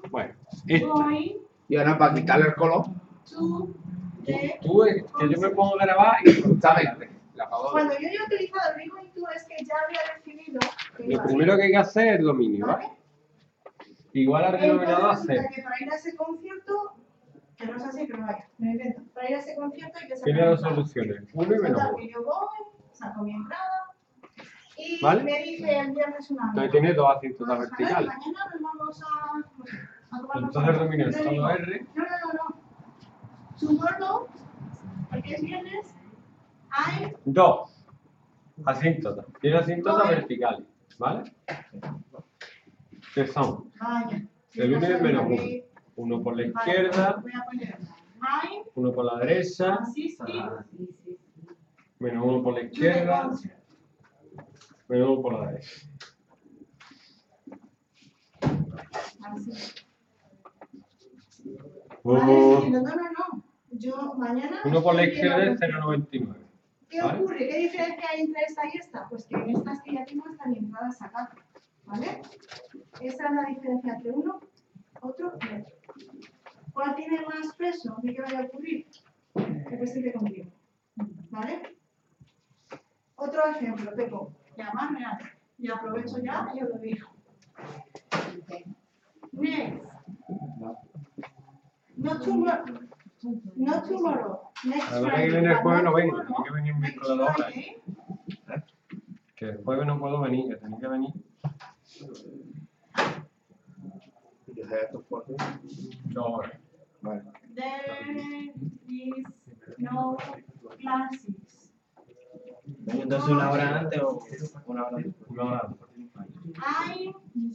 Bueno, esta. Y ahora para quitarle el color. Tú es que yo me pongo a grabar y Justamente. Cuando yo he utilizado el digo y tú es que ya había definido. lo primero que hay que hacer es el dominio, ¿vale? Igual al denominador Entonces, hacer. que para ir a ese concierto, que no es así, pero vaya, me invento. Para ir a ese concierto hay que sacar. Tiene dos soluciones, 1 y menos Total, 1. que yo voy, saco mi entrada y ¿Vale? me dice el viernes una Entonces amiga. tiene dos asíntotas Pues, a ver, verticales. mañana nos vamos a tomar Entonces el dominio es Le solo digo, R. No. Tomorrow, porque es viernes, hay 2 asíntotas. Tiene asíntotas Voy. verticales, ¿vale? Que son vaya. el 1 y el menos 1. Vale, Uno por la izquierda, voy a poner hay uno por la derecha, assisting menos 1 por la to the izquierda, concert. menos 1 por la derecha. Así. Oh. Vale, entiendo. No. Yo mañana. 1 por la estoy izquierda es viendo- 0,99. ¿Qué ¿Vale? ocurre? ¿Qué diferencia hay entre esta y esta? Pues que en estas que ya tengo están entradas acá. ¿Vale? Esa es la diferencia entre uno, otro y otro. ¿Cuál tiene más peso de que vaya a ocurrir? Que presente contigo. ¿Vale? Otro ejemplo, te pongo. Ya más real. Y aprovecho ya y os lo digo. Next. No tomorrow. Next La verdad Friday. que viene el jueves no Not vengo, tomorrow, tengo que venir next miércoles a la hora. Friday. Que el jueves no puedo venir, que tenía que venir. ¿Y qué sea esto fuerte? No, Vale. There is no classes. Entonces, ¿una hora antes o una hora después? una hora. I'm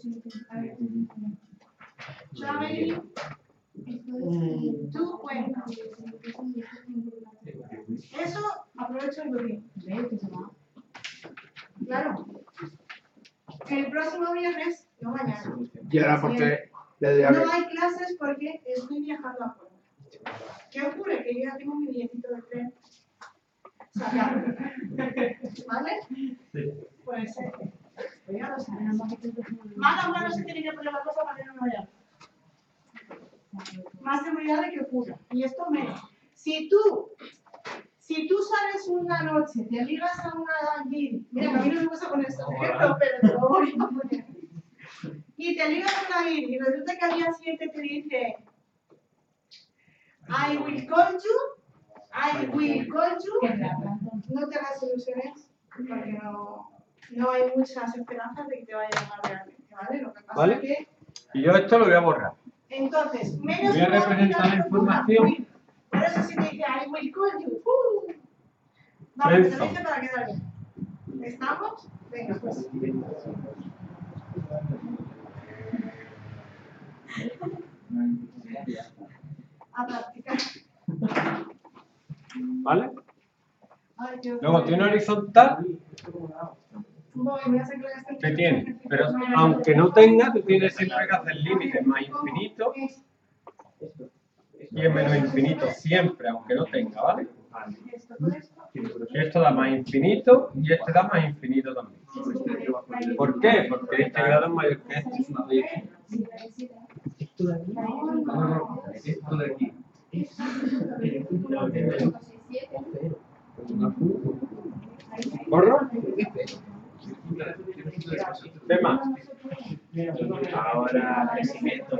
traveling to Cuenca. Eso aprovecho el domingo. Claro. El próximo viernes, no mañana. Y ahora porque le diría No que. hay clases porque estoy viajando a Cuenca. ¿Qué ocurre? Que yo ya tengo mi billetito de tren sacado. ¿Vale? Sí. Pues ya lo sabes. Más se tiene que poner la cosa para que no me vaya. Más seguridad de que ocurra. Y esto menos. Si tú sales una noche, te ligas a una guiri, mira, que a mí no me gusta poner esto de ejemplo, pero te lo voy a poner. Y te ligas a una guiri y resulta que al día siguiente te dice I will call you, no te hagas ilusiones, porque no hay muchas esperanzas de que te vaya a llamar realmente, ¿vale? Lo que pasa ¿Vale? es que, Y yo esto lo voy a borrar. entonces, menos Voy a representar la información. Por eso si te dice I will call you, vamos, te lo dice para quedar bien. ¿Estamos? Venga, pues. A practicar. ¿Vale? Ay, Dios Luego mío. tiene horizontal Voy a hacer que este- que tiene, pero aunque no tenga, tú tienes siempre que hacer límites más infinito y en menos infinito, siempre, aunque no tenga, ¿vale? Y esto da más infinito y este da más infinito también. ¿Por qué? Porque este grado es mayor que este. Esto de aquí. No, esto de aquí. ¿Borro? ¿Qué más? Ahora, crecimiento.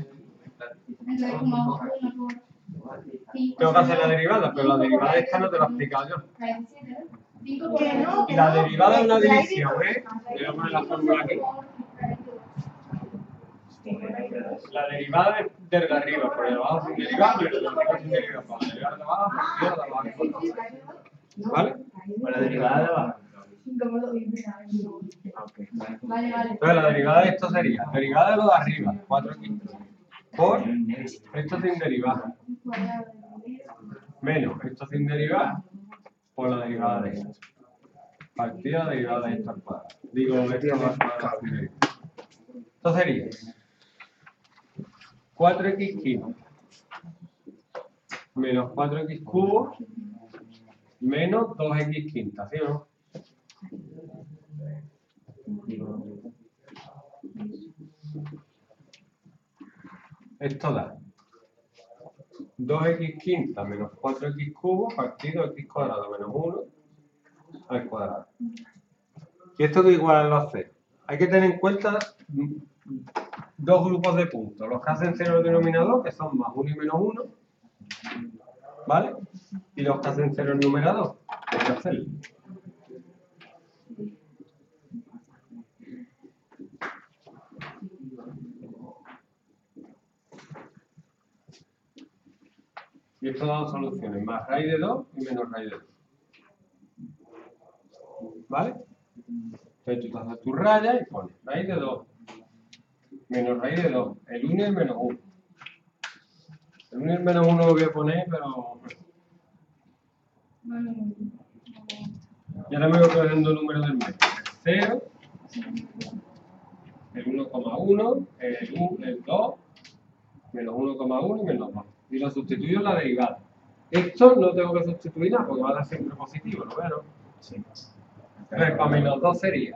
Tengo que hacer la derivada, pero la derivada esta no te la he explicado yo. Que no, que La no. derivada de una De ahí división, ¿eh? Voy a poner la fórmula aquí. La derivada del de arriba, por el de abajo sin derivada, pero el de arriba sin derivada. Por la derivada de abajo, por la derivada de abajo. ¿Vale? Con la derivada de abajo. Entonces la derivada de esto sería, derivada de lo de arriba, 4x, por esto sin derivar, menos esto sin derivar, por la derivada de esto. Partida de derivada de esto al cuadrado. Digo, esto al cuadrado sin derivar. Esto sería 4x quinto menos 4x cubo menos 2x quinta, ¿sí o no? Esto da 2x quinta menos 4x cubo partido x cuadrado menos 1 al cuadrado. ¿Y esto qué igual a 0? Hay que tener en cuenta dos grupos de puntos. Los que hacen 0 el denominador, que son más 1 y menos 1, ¿vale? Y los que hacen 0 el numerador, hay que hacerlo. Y esto da dos soluciones, más raíz de 2 y menos raíz de 2. ¿Vale? Entonces tú haces tu raya y pones raíz de 2 menos raíz de 2, el 1 y el menos 1. El 1 y el menos 1 lo voy a poner, pero... Y ahora me voy poniendo el número del medio. El 0, el 1,1, el 2, menos 1,1 y menos 2. Y lo sustituyo en la derivada. Esto no tengo que sustituir nada porque va a dar siempre positivo, ¿lo veo? Sí. Entonces, para menos 2 sería.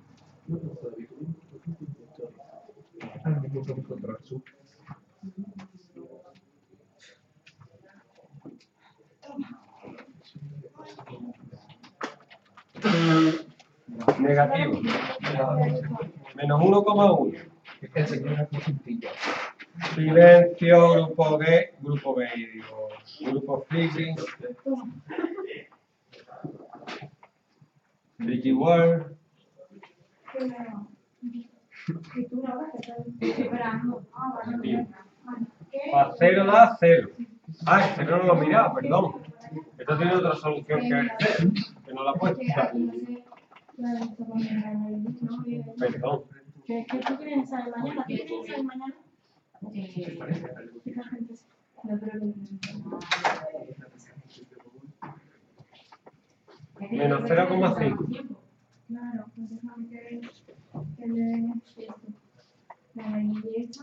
Negativo. Menos 1,1. Silencio, grupo B, digo, grupo Friki, Friki World. Para 0 da 0. Ah, el 0 no lo miraba, perdón. Esto tiene otra solución que el 0, que no la he puesto. Perdón. ¿Qué tú quieres saber mañana? ¿Qué quieres saber mañana? Menos 0,5. Claro, pues déjame que le la derecha,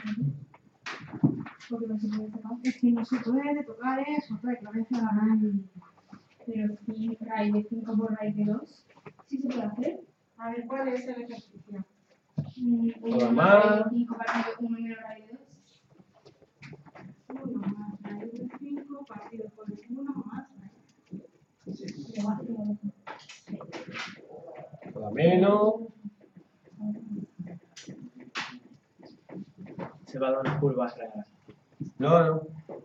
porque no se puede tocar. Es que no se puede tocar eso, claro, es la raíz. Pero sí, raíz de 5 por raíz de 2, sí se puede hacer. A ver, ¿cuál es el ejercicio? 1 más raíz de 5 partido 1 menos raíz de 2. 1 más raíz de 5 partido por 1 más raíz de 2. Toda menos. Se va a dar una curva rara. No.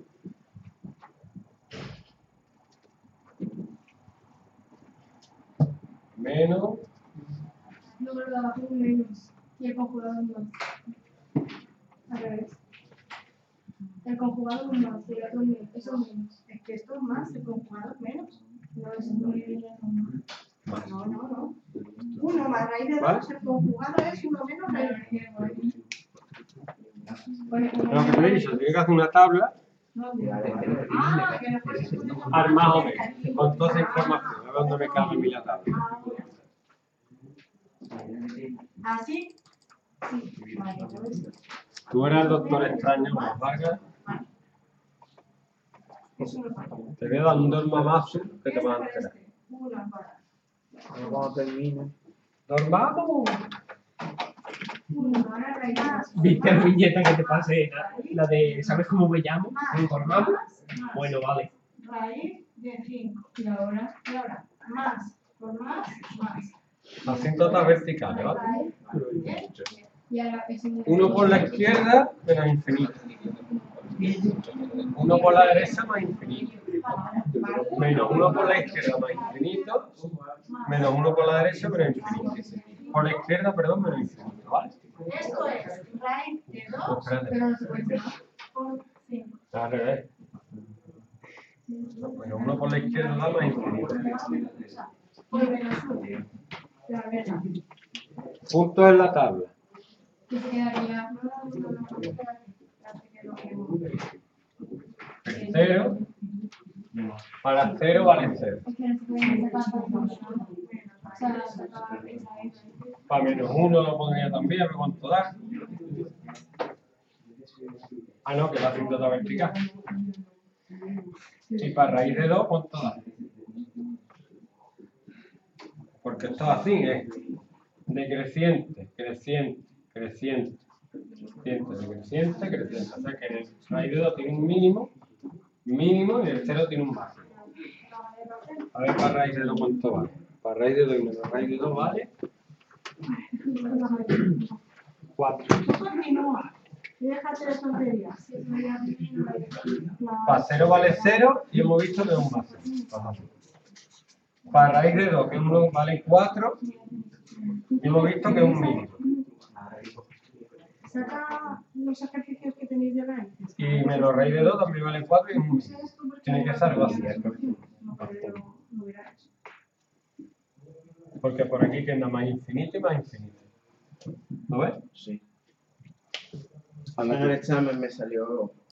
Menos. No, ¿verdad? Un menos. Y el conjugado un más. Al revés. El conjugado un más y el otro un menos. Eso es menos. Es que esto es más, el conjugado es menos. No, es muy bien. No. 1 más raíz de 2, el conjugado es 1 menos raíz de 2. Lo que te he dicho, tiene que hacer una tabla. Que después se puede Más o menos, con toda esa información. A ver dónde me cabe a mí la tabla. ¿Así? Sí. Vale, Tú eras el doctor extraño, más Vargas. Te voy a dar un dormamazo que te vas a enterar. Cuando termine. ¡Dormamos! ¿Viste la viñeta que te pasé? La de ¿sabes cómo me llamo? ¿Informamos? Bueno, vale. Raíz de 5. Y ahora, más por más. Asíntotas verticales, ¿vale? Y ahora es Uno por la izquierda, menos infinito. Uno por la derecha, más infinito. Menos uno por la izquierda, más infinito. Menos uno por la derecha, menos infinito. Por la izquierda, perdón, menos infinito, ¿vale? Esto es raíz de 2, pero no se puede ser por 5. Al revés. Menos uno por la izquierda da más infinito. Por menos 1. Puntos en la tabla. Que se quedaría. El 0. Para 0 vale 0. Es que no se puede sacar por menos 1. O sea, sacar esa F. Para menos 1 lo pondría también, a ver cuánto da. Ah, no, que la asíntota vertical. Y para raíz de 2, ¿cuánto da? Porque esto es así, es decreciente, creciente, creciente, creciente, creciente. O sea que el raíz de 2 tiene un mínimo y el 0 tiene un máximo. A ver para raíz de 2 cuánto vale. Para raíz de 2 y menos raíz de 2 vale 4. Continúa. Y déjate de tonterías. Para 0 vale 0 y hemos visto que es un máximo. Para raíz de 2, que 1 vale 4, y hemos visto que es un mínimo. Saca los ejercicios que tenéis de raíces. Y menos raíz de 2 también vale 4 y es un mínimo. Tiene que ser algo así. No hubiera hecho. Porque por aquí queda más infinito y más infinito. ¿Lo ves? Sí. En el examen me salió